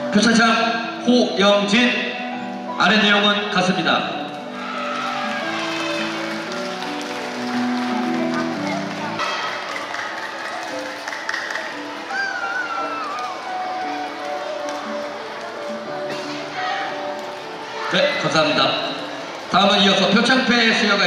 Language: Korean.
표창장 호영진. 아래 내용은 같습니다. 네, 감사합니다. 다음은 이어서 표창패 수여가